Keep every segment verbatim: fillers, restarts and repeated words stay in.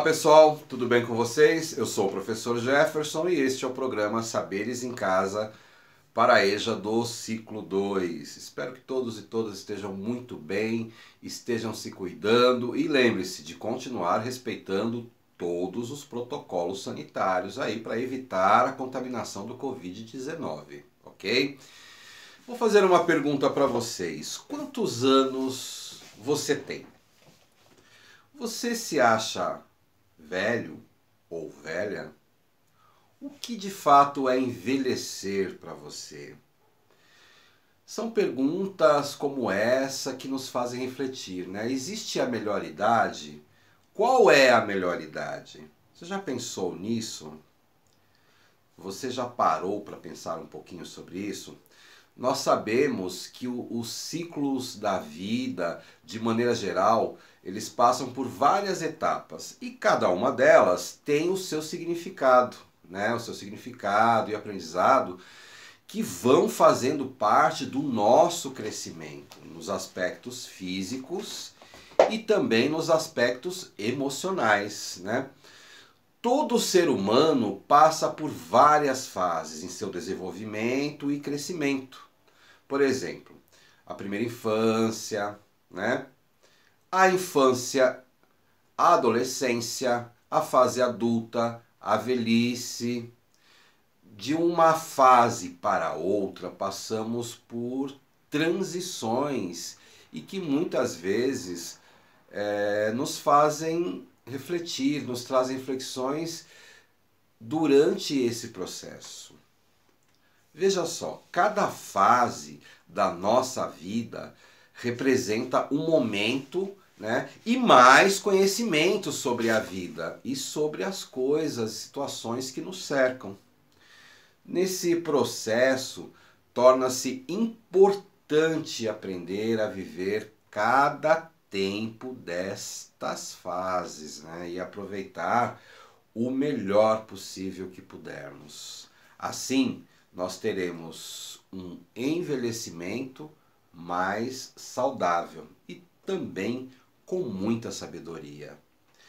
pessoal, tudo bem com vocês? Eu sou o professor Jefferson e este é o programa Saberes em Casa para a EJA do ciclo dois. Espero que todos e todas estejam muito bem, estejam se cuidando e lembre-se de continuar respeitando todos os protocolos sanitários aí para evitar a contaminação do covid dezenove, ok? Vou fazer uma pergunta para vocês. Quantos anos você tem? Você se acha velho ou velha? O que de fato é envelhecer para você? São perguntas como essa que nos fazem refletir, né? Existe a melhor idade? Qual é a melhor idade? Você já pensou nisso? Você já parou para pensar um pouquinho sobre isso? Nós sabemos que o, os ciclos da vida, de maneira geral, eles passam por várias etapas e cada uma delas tem o seu significado, né? O seu significado e aprendizado que vão fazendo parte do nosso crescimento, nos aspectos físicos e também nos aspectos emocionais, né? Todo ser humano passa por várias fases em seu desenvolvimento e crescimento. Por exemplo, a primeira infância, né? A infância, a adolescência, a fase adulta, a velhice. De uma fase para outra passamos por transições e que muitas vezes é, nos fazem refletir, nos trazem reflexões durante esse processo. Veja só, cada fase da nossa vida representa um momento, né, e mais conhecimento sobre a vida e sobre as coisas, situações que nos cercam. Nesse processo, torna-se importante aprender a viver cada tempo destas fases, né, e aproveitar o melhor possível que pudermos. Assim, nós teremos um envelhecimento mais saudável e também com muita sabedoria.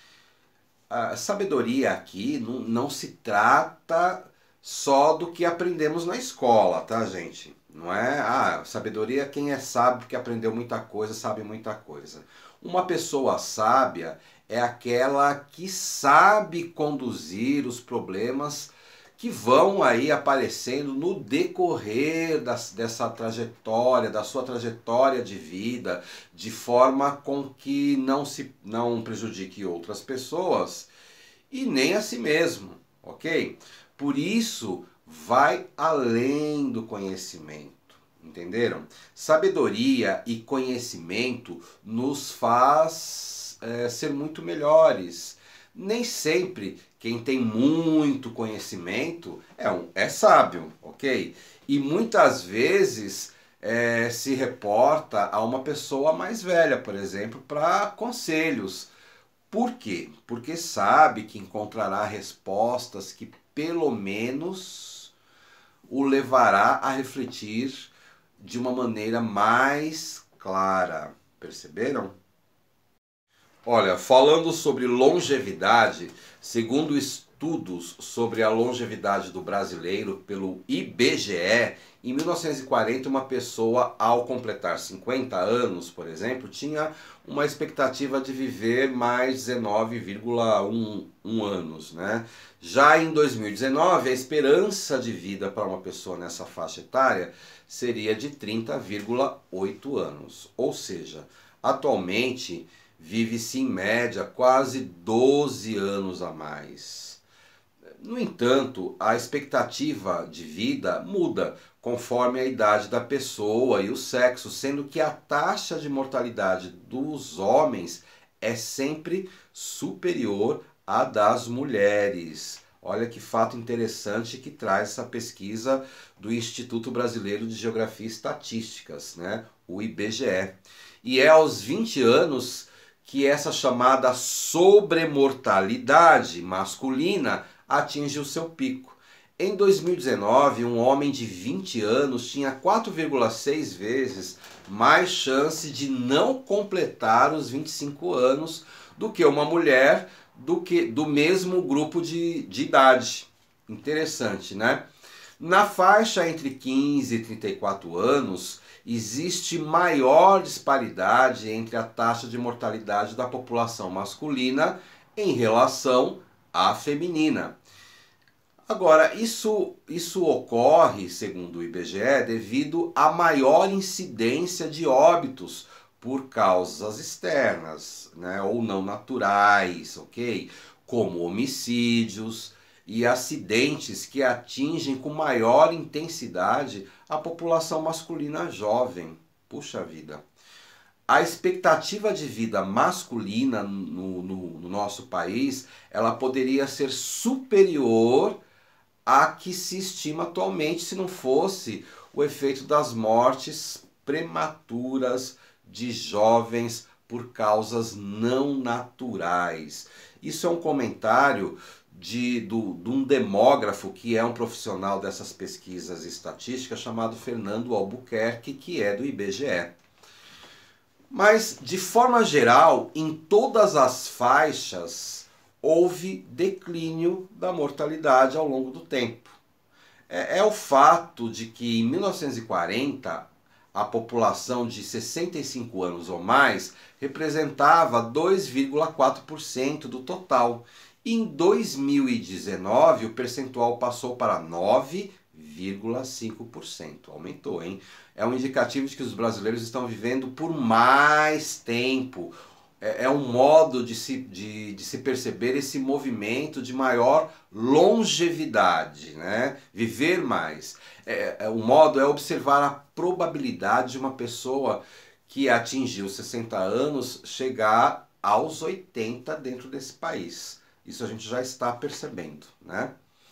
A sabedoria aqui não, não se trata só do que aprendemos na escola, tá, gente? Não é, ah, sabedoria quem é sábio porque aprendeu muita coisa, sabe muita coisa. Uma pessoa sábia é aquela que sabe conduzir os problemas que vão aí aparecendo no decorrer das, dessa trajetória, da sua trajetória de vida, de forma com que não se não prejudique outras pessoas e nem a si mesmo, ok? Por isso, vai além do conhecimento, entenderam? Sabedoria e conhecimento nos faz é, ser muito melhores. Nem sempre quem tem muito conhecimento é, um, é sábio, ok? E muitas vezes é, se reporta a uma pessoa mais velha, por exemplo, para conselhos. Por quê? Porque sabe que encontrará respostas que pelo menos o levará a refletir de uma maneira mais clara. Perceberam? Olha, falando sobre longevidade, segundo estudos sobre a longevidade do brasileiro pelo I B G E, em mil novecentos e quarenta uma pessoa ao completar cinquenta anos, por exemplo, tinha uma expectativa de viver mais dezenove vírgula um anos, né? Já em dois mil e dezenove, a esperança de vida para uma pessoa nessa faixa etária seria de trinta vírgula oito anos, ou seja, atualmente vive-se em média quase doze anos a mais. No entanto, a expectativa de vida muda conforme a idade da pessoa e o sexo, sendo que a taxa de mortalidade dos homens é sempre superior à das mulheres. Olha que fato interessante que traz essa pesquisa do Instituto Brasileiro de Geografia e Estatísticas, né? O I B G E. E é aos vinte anos que essa chamada sobremortalidade masculina atinge o seu pico. Em dois mil e dezenove, um homem de vinte anos tinha quatro vírgula seis vezes mais chance de não completar os vinte e cinco anos do que uma mulher do que do mesmo grupo de, de idade. Interessante, né? Na faixa entre quinze e trinta e quatro anos, existe maior disparidade entre a taxa de mortalidade da população masculina em relação à feminina. Agora, isso, isso ocorre, segundo o I B G E, devido à maior incidência de óbitos por causas externas, né, ou não naturais, ok? Como homicídios e acidentes que atingem com maior intensidade a população masculina jovem. Puxa vida! A expectativa de vida masculina no, no, no nosso país, ela poderia ser superior à que se estima atualmente se não fosse o efeito das mortes prematuras de jovens por causas não naturais. Isso é um comentário de, do, de um demógrafo que é um profissional dessas pesquisas estatísticas chamado Fernando Albuquerque, que é do I B G E. Mas, de forma geral, em todas as faixas, houve declínio da mortalidade ao longo do tempo. É, é o fato de que em mil novecentos e quarenta a população de sessenta e cinco anos ou mais representava dois vírgula quatro por cento do total. E em dois mil e dezenove o percentual passou para nove vírgula cinco por cento. Aumentou, hein? É um indicativo de que os brasileiros estão vivendo por mais tempo. É um modo de se, de, de se perceber esse movimento de maior longevidade, né? Viver mais. É, é, o modo é observar a probabilidade de uma pessoa que atingiu sessenta anos chegar aos oitenta dentro desse país. Isso a gente já está percebendo, né?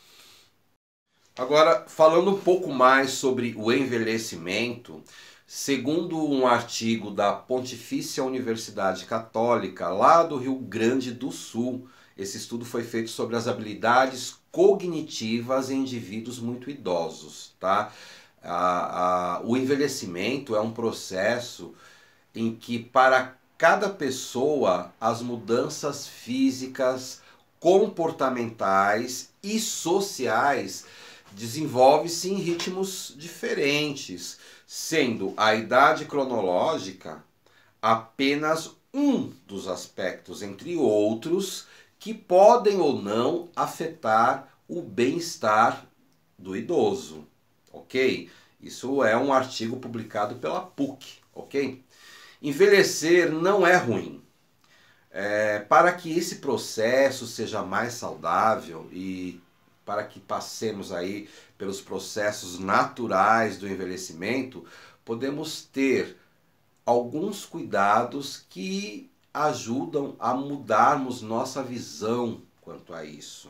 Agora, falando um pouco mais sobre o envelhecimento, segundo um artigo da Pontifícia Universidade Católica, lá do Rio Grande do Sul, esse estudo foi feito sobre as habilidades cognitivas em indivíduos muito idosos, tá? A, a, o envelhecimento é um processo em que, para cada pessoa, as mudanças físicas, comportamentais e sociais desenvolvem-se em ritmos diferentes, sendo a idade cronológica apenas um dos aspectos, entre outros, que podem ou não afetar o bem-estar do idoso, ok? Isso é um artigo publicado pela P U C, ok? Envelhecer não é ruim. É, para que esse processo seja mais saudável e para que passemos aí pelos processos naturais do envelhecimento, podemos ter alguns cuidados que ajudam a mudarmos nossa visão quanto a isso.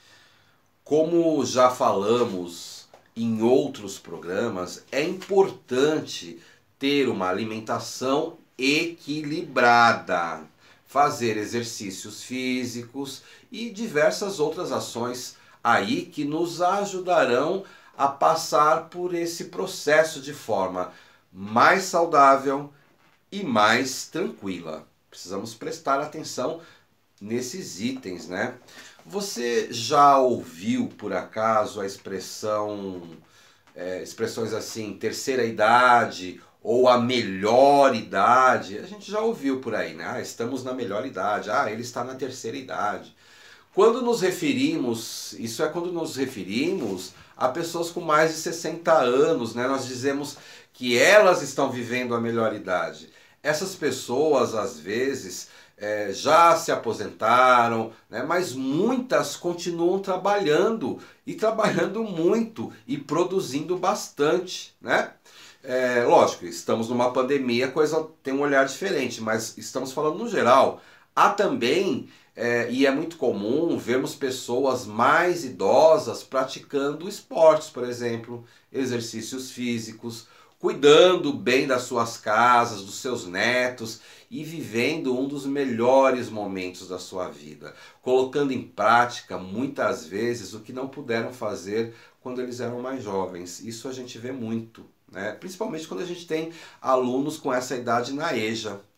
Como já falamos em outros programas, é importante ter uma alimentação equilibrada, fazer exercícios físicos e diversas outras ações aí que nos ajudarão a passar por esse processo de forma mais saudável e mais tranquila. Precisamos prestar atenção nesses itens, né? Você já ouviu, por acaso, a expressão, é, expressões assim, terceira idade ou a melhor idade? A gente já ouviu por aí, né? Ah, estamos na melhor idade, ah, ele está na terceira idade. Quando nos referimos, isso é quando nos referimos a pessoas com mais de sessenta anos, né? Nós dizemos que elas estão vivendo a melhor idade. Essas pessoas, às vezes, é, já se aposentaram, né? Mas muitas continuam trabalhando, e trabalhando muito, e produzindo bastante, né? É, lógico, estamos numa pandemia, a coisa tem um olhar diferente, mas estamos falando no geral. Há também... É, e é muito comum vermos pessoas mais idosas praticando esportes, por exemplo, exercícios físicos, cuidando bem das suas casas, dos seus netos e vivendo um dos melhores momentos da sua vida, colocando em prática muitas vezes o que não puderam fazer quando eles eram mais jovens. Isso a gente vê muito, né? Principalmente quando a gente tem alunos com essa idade na EJA.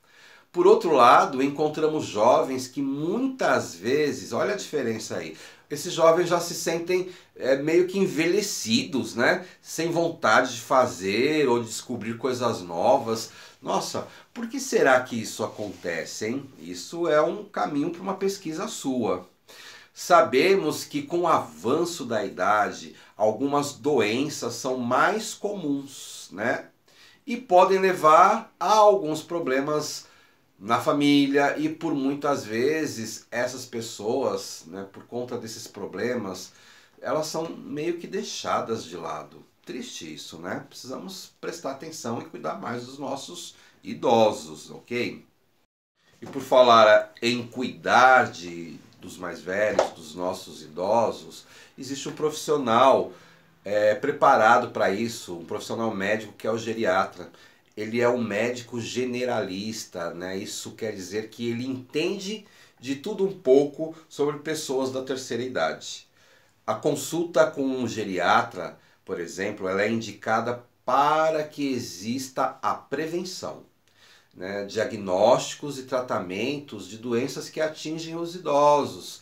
Por outro lado, encontramos jovens que muitas vezes, olha a diferença aí, esses jovens já se sentem é, meio que envelhecidos, né? Sem vontade de fazer ou de descobrir coisas novas. Nossa, por que será que isso acontece, hein? Isso é um caminho para uma pesquisa sua. Sabemos que com o avanço da idade, algumas doenças são mais comuns, né? E podem levar a alguns problemas na família e por muitas vezes essas pessoas, né, por conta desses problemas, elas são meio que deixadas de lado. Triste isso, né? Precisamos prestar atenção e cuidar mais dos nossos idosos, ok? E por falar em cuidar de, dos mais velhos, dos nossos idosos, existe um profissional é, preparado para isso, um profissional médico que é o geriatra. Ele é um médico generalista, né? Isso quer dizer que ele entende de tudo um pouco sobre pessoas da terceira idade. A consulta com um geriatra, por exemplo, ela é indicada para que exista a prevenção, né? Diagnósticos e tratamentos de doenças que atingem os idosos.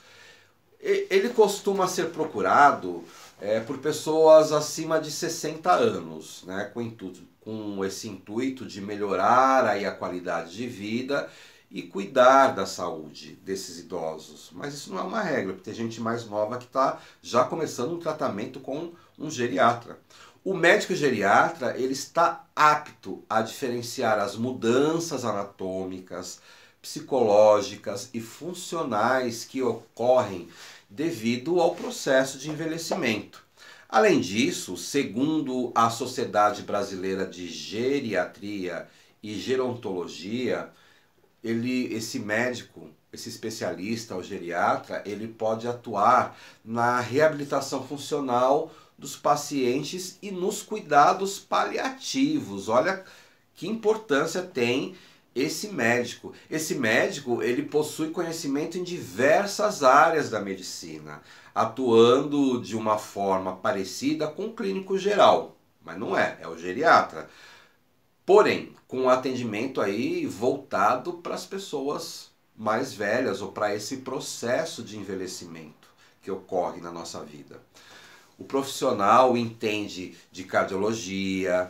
Ele costuma ser procurado é, por pessoas acima de sessenta anos, né? com, intuito, com esse intuito de melhorar aí a qualidade de vida e cuidar da saúde desses idosos. Mas isso não é uma regra, porque tem gente mais nova que está já começando um tratamento com um geriatra. O médico geriatra ele está apto a diferenciar as mudanças anatômicas, psicológicas e funcionais que ocorrem devido ao processo de envelhecimento. Além disso, segundo a Sociedade Brasileira de Geriatria e Gerontologia, ele, esse médico, esse especialista, o geriatra, ele pode atuar na reabilitação funcional dos pacientes e nos cuidados paliativos. Olha que importância tem esse médico. Esse médico, ele possui conhecimento em diversas áreas da medicina, atuando de uma forma parecida com o clínico geral, mas não é, é o geriatra. Porém, com um atendimento aí voltado para as pessoas mais velhas ou para esse processo de envelhecimento que ocorre na nossa vida. O profissional entende de cardiologia,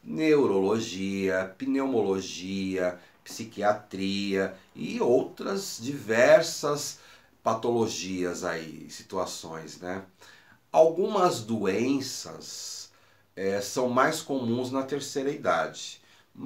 neurologia, pneumologia, psiquiatria e outras diversas patologias aí, situações, né? Algumas doenças é, são mais comuns na terceira idade,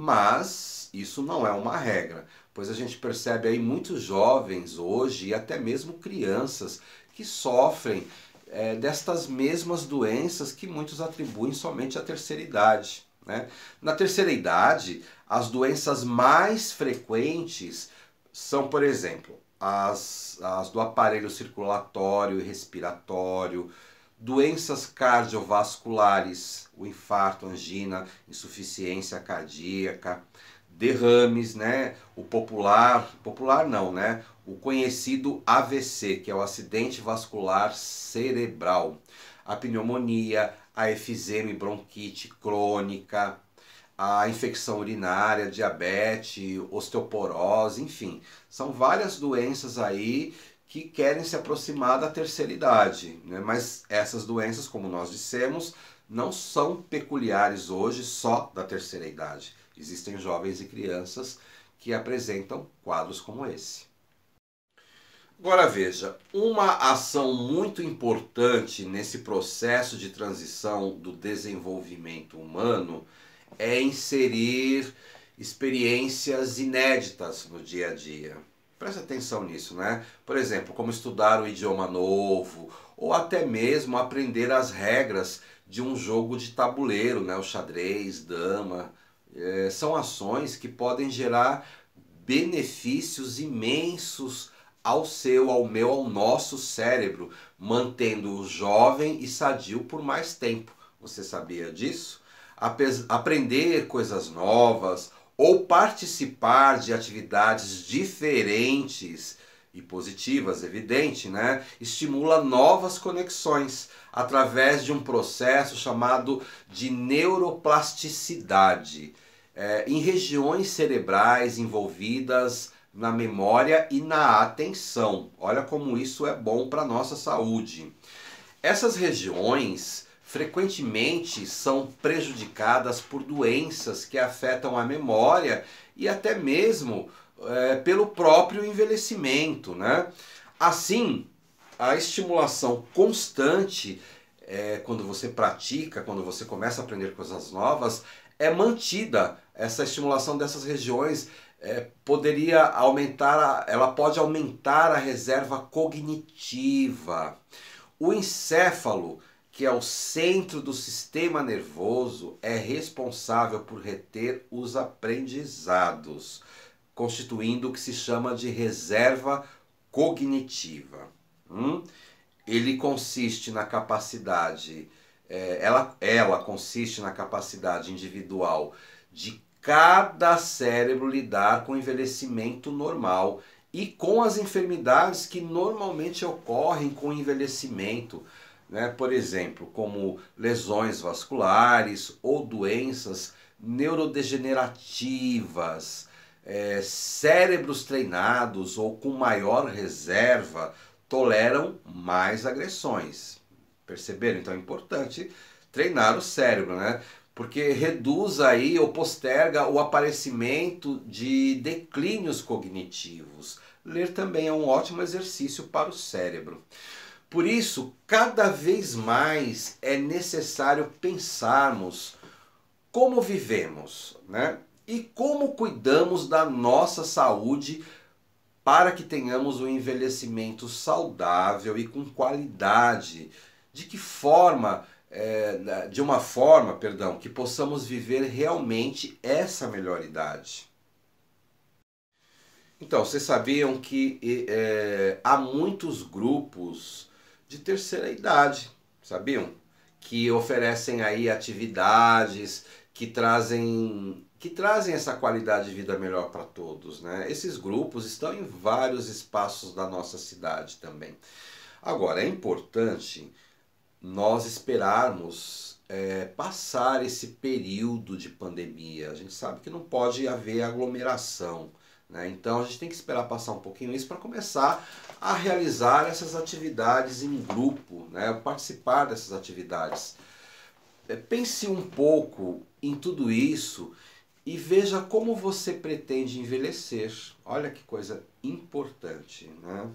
mas isso não é uma regra, pois a gente percebe aí muitos jovens hoje e até mesmo crianças que sofrem é, destas mesmas doenças que muitos atribuem somente à terceira idade, né? Na terceira idade, as doenças mais frequentes são, por exemplo, as, as do aparelho circulatório e respiratório, doenças cardiovasculares, o infarto, angina, insuficiência cardíaca, derrames, né? O popular, popular não, né? O conhecido A V C, que é o acidente vascular cerebral, a pneumonia, a efisema e bronquite crônica, a infecção urinária, diabetes, osteoporose, enfim, são várias doenças aí que querem se aproximar da terceira idade, né? Mas essas doenças, como nós dissemos, não são peculiares hoje só da terceira idade. Existem jovens e crianças que apresentam quadros como esse. Agora veja, uma ação muito importante nesse processo de transição do desenvolvimento humano é inserir experiências inéditas no dia a dia. Presta atenção nisso, né? Por exemplo, como estudar um idioma novo, ou até mesmo aprender as regras de um jogo de tabuleiro, né? O xadrez, dama. É, são ações que podem gerar benefícios imensos ao seu, ao meu, ao nosso cérebro, mantendo-o jovem e sadio por mais tempo. Você sabia disso? Aprender coisas novas ou participar de atividades diferentes e positivas, evidente, né? Estimula novas conexões através de um processo chamado de neuroplasticidade. é, em regiões cerebrais envolvidas na memória e na atenção. Olha como isso é bom para a nossa saúde. Essas regiões frequentemente são prejudicadas por doenças que afetam a memória e até mesmo é, pelo próprio envelhecimento, né? Assim, a estimulação constante, é, quando você pratica, quando você começa a aprender coisas novas, é mantida. Essa estimulação dessas regiões é, poderia aumentar, a, ela pode aumentar a reserva cognitiva. O encéfalo, que é o centro do sistema nervoso, é responsável por reter os aprendizados, constituindo o que se chama de reserva cognitiva. Hum? Ele consiste na capacidade, é, ela, ela consiste na capacidade individual de cada cérebro lidar com o envelhecimento normal e com as enfermidades que normalmente ocorrem com o envelhecimento, né? Por exemplo, como lesões vasculares ou doenças neurodegenerativas. É, cérebros treinados ou com maior reserva toleram mais agressões. Perceberam? Então é importante treinar o cérebro, né? Porque reduz aí ou posterga o aparecimento de declínios cognitivos. Ler também é um ótimo exercício para o cérebro. Por isso, cada vez mais é necessário pensarmos como vivemos, né? E como cuidamos da nossa saúde para que tenhamos um envelhecimento saudável e com qualidade. De que forma, é, de uma forma, perdão, que possamos viver realmente essa melhor idade. Então, vocês sabiam que é, há muitos grupos de terceira idade, sabiam? Que oferecem aí atividades que trazem, que trazem essa qualidade de vida melhor para todos, né? Esses grupos estão em vários espaços da nossa cidade também. Agora, é importante nós esperarmos é, passar esse período de pandemia. A gente sabe que não pode haver aglomeração, né? Então a gente tem que esperar passar um pouquinho isso para começar a realizar essas atividades em grupo, né? Participar dessas atividades. Pense um pouco em tudo isso e veja como você pretende envelhecer. Olha que coisa importante, né?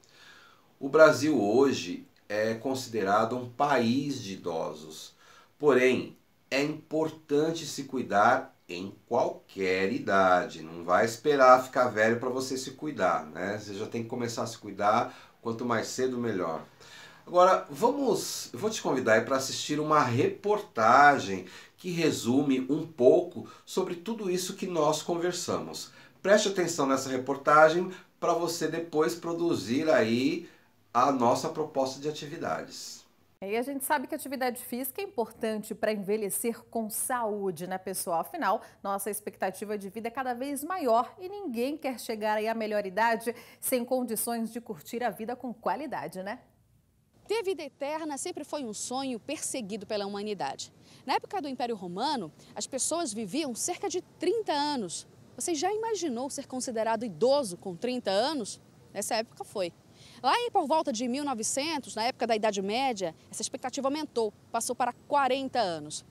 O Brasil hoje é considerado um país de idosos, porém é importante se cuidar em qualquer idade. Não vai esperar ficar velho para você se cuidar, né? Você já tem que começar a se cuidar, quanto mais cedo melhor. Agora, vamos, eu vou te convidar para assistir uma reportagem que resume um pouco sobre tudo isso que nós conversamos. Preste atenção nessa reportagem para você depois produzir aí a nossa proposta de atividades. E a gente sabe que a atividade física é importante para envelhecer com saúde, né, pessoal? Afinal, nossa expectativa de vida é cada vez maior e ninguém quer chegar aí à melhor idade sem condições de curtir a vida com qualidade, né? Ter vida eterna sempre foi um sonho perseguido pela humanidade. Na época do Império Romano, as pessoas viviam cerca de trinta anos. Você já imaginou ser considerado idoso com trinta anos? Nessa época foi. Lá em por volta de mil e novecentos, na época da Idade Média, essa expectativa aumentou, passou para quarenta anos.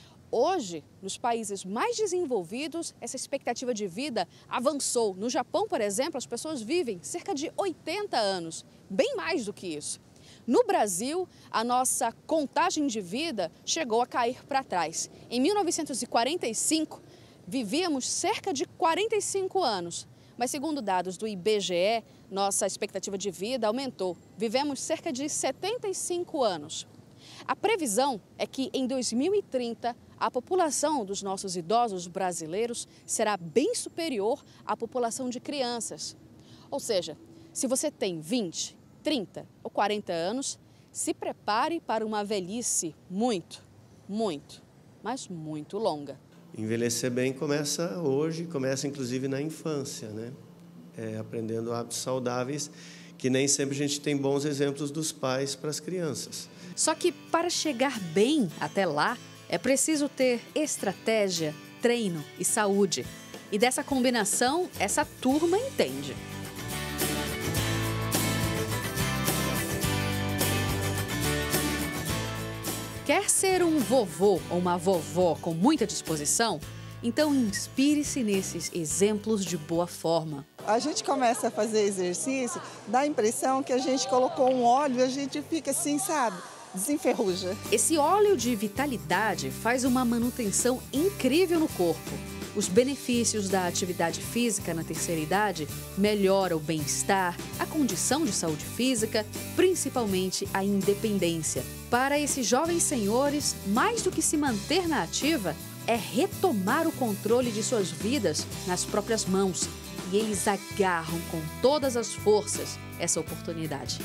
Hoje, nos países mais desenvolvidos, essa expectativa de vida avançou. No Japão, por exemplo, as pessoas vivem cerca de oitenta anos, bem mais do que isso. No Brasil, a nossa contagem de vida chegou a cair para trás. Em mil novecentos e quarenta e cinco, vivíamos cerca de quarenta e cinco anos. Mas segundo dados do I B G E, nossa expectativa de vida aumentou. Vivemos cerca de setenta e cinco anos. A previsão é que em dois mil e trinta, a população dos nossos idosos brasileiros será bem superior à população de crianças. Ou seja, se você tem vinte, trinta ou quarenta anos, se prepare para uma velhice muito, muito, mas muito longa. Envelhecer bem começa hoje, começa inclusive na infância, né? É, aprendendo hábitos saudáveis, que nem sempre a gente tem bons exemplos dos pais para as crianças. Só que para chegar bem até lá, é preciso ter estratégia, treino e saúde. E dessa combinação, essa turma entende. Quer ser um vovô ou uma vovó com muita disposição? Então inspire-se nesses exemplos de boa forma. A gente começa a fazer exercício, dá a impressão que a gente colocou um óleo e a gente fica assim, sabe, desenferruja. Esse óleo de vitalidade faz uma manutenção incrível no corpo. Os benefícios da atividade física na terceira idade melhoram o bem-estar, a condição de saúde física, principalmente a independência. Para esses jovens senhores, mais do que se manter na ativa, é retomar o controle de suas vidas nas próprias mãos. E eles agarram com todas as forças essa oportunidade.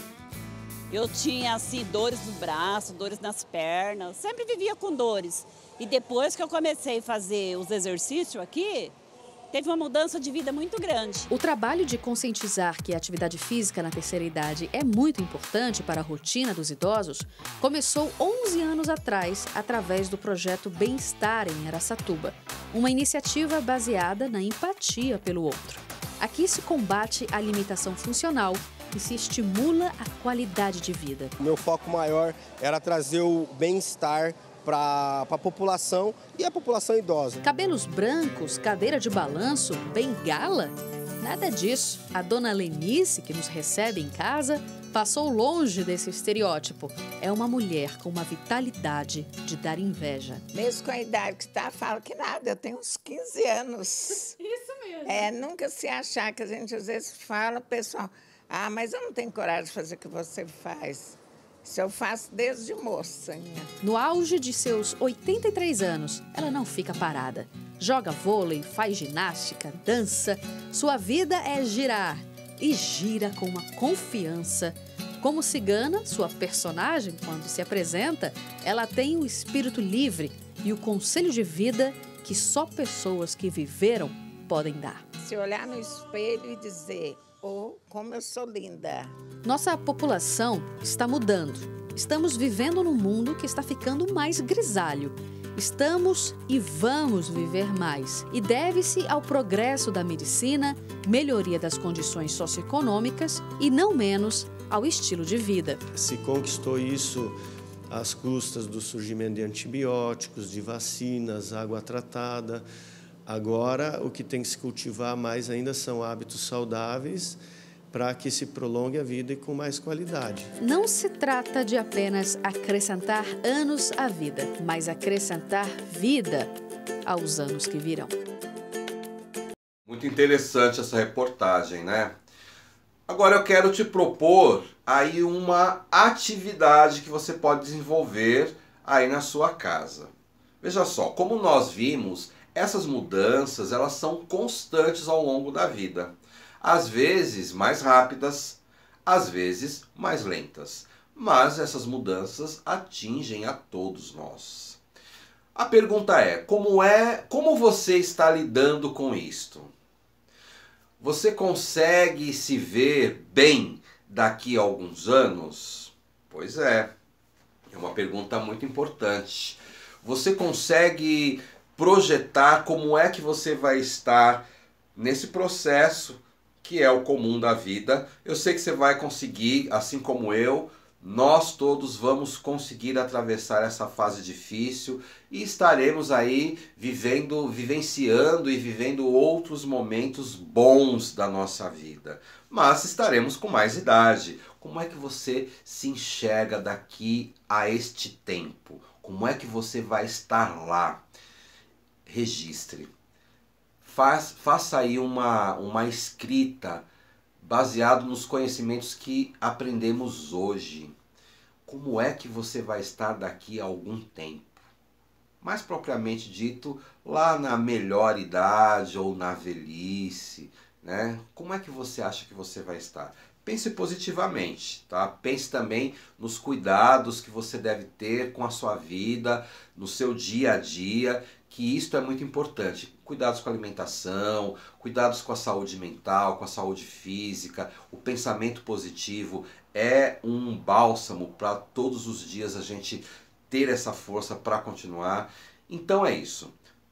Eu tinha, assim, dores no braço, dores nas pernas, sempre vivia com dores. E depois que eu comecei a fazer os exercícios aqui, teve uma mudança de vida muito grande. O trabalho de conscientizar que a atividade física na terceira idade é muito importante para a rotina dos idosos começou onze anos atrás, através do projeto Bem-Estar em Araçatuba, uma iniciativa baseada na empatia pelo outro. Aqui se combate a limitação funcional e se estimula a qualidade de vida. O meu foco maior era trazer o bem-estar para a população e a população idosa. Cabelos brancos, cadeira de balanço, bengala? Nada disso. A dona Lenice, que nos recebe em casa, passou longe desse estereótipo. É uma mulher com uma vitalidade de dar inveja. Mesmo com a idade que está, fala que nada, eu tenho uns quinze anos. Isso mesmo. É, nunca se achar que a gente às vezes fala, pessoal, ah, mas eu não tenho coragem de fazer o que você faz. Isso eu faço desde mocinha. No auge de seus oitenta e três anos, ela não fica parada. Joga vôlei, faz ginástica, dança. Sua vida é girar. E gira com uma confiança. Como cigana, sua personagem, quando se apresenta, ela tem o espírito livre e o conselho de vida que só pessoas que viveram podem dar. Se olhar no espelho e dizer, oh, como eu sou linda. Nossa população está mudando. Estamos vivendo num mundo que está ficando mais grisalho. Estamos e vamos viver mais. E deve-se ao progresso da medicina, melhoria das condições socioeconômicas e, não menos, ao estilo de vida. Se conquistou isso às custas do surgimento de antibióticos, de vacinas, água tratada. Agora, o que tem que se cultivar mais ainda são hábitos saudáveis para que se prolongue a vida e com mais qualidade. Não se trata de apenas acrescentar anos à vida, mas acrescentar vida aos anos que virão. Muito interessante essa reportagem, né? Agora eu quero te propor aí uma atividade que você pode desenvolver aí na sua casa. Veja só, como nós vimos, essas mudanças, elas são constantes ao longo da vida. Às vezes mais rápidas, às vezes mais lentas. Mas essas mudanças atingem a todos nós. A pergunta é, como é, como você está lidando com isto? Você consegue se ver bem daqui a alguns anos? Pois é, é uma pergunta muito importante. Você consegue projetar como é que você vai estar nesse processo que é o comum da vida? Eu sei que você vai conseguir, assim como eu, nós todos vamos conseguir atravessar essa fase difícil e estaremos aí vivendo, vivenciando e vivendo outros momentos bons da nossa vida. Mas estaremos com mais idade. Como é que você se enxerga daqui a este tempo? Como é que você vai estar lá? Registre. Faz, faça aí uma, uma escrita baseado nos conhecimentos que aprendemos hoje. Como é que você vai estar daqui a algum tempo? Mais propriamente dito, lá na melhor idade ou na velhice, né? Como é que você acha que você vai estar? Pense positivamente, tá? Pense também nos cuidados que você deve ter com a sua vida, no seu dia a dia, que isto é muito importante. Cuidados com a alimentação, cuidados com a saúde mental, com a saúde física. O pensamento positivo é um bálsamo para todos os dias a gente ter essa força para continuar. Então é isso.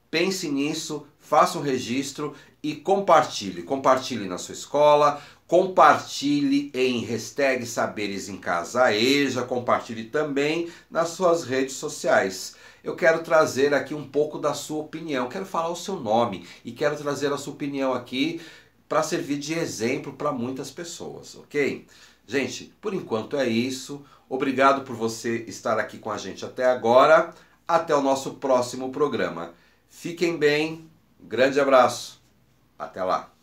pense nisso, faça um registro e compartilhe. Compartilhe na sua escola, compartilhe em hashtag Saberes em Casa EJA, compartilhe também nas suas redes sociais. Eu quero trazer aqui um pouco da sua opinião, quero falar o seu nome e quero trazer a sua opinião aqui para servir de exemplo para muitas pessoas, ok? Gente, por enquanto é isso. Obrigado por você estar aqui com a gente até agora. Até o nosso próximo programa. Fiquem bem, grande abraço, até lá.